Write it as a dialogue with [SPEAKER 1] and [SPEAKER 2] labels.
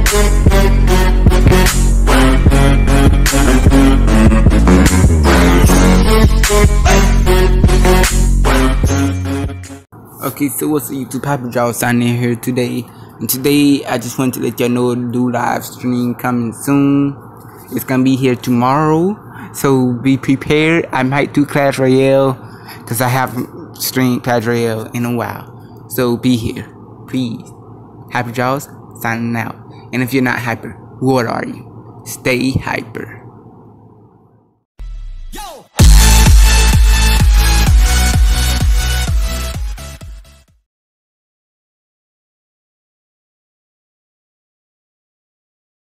[SPEAKER 1] Okay, so what's up YouTube, Papa Jaw signing here today. And today I just want to let y'all know do live stream coming soon. It's gonna be here tomorrow, so be prepared. I might do Clash Royale because I haven't streamed Clash Royale in a while. So be here, please. Hyper Jaws signing out. And if you're not hyper, what are you? Stay hyper. Yo!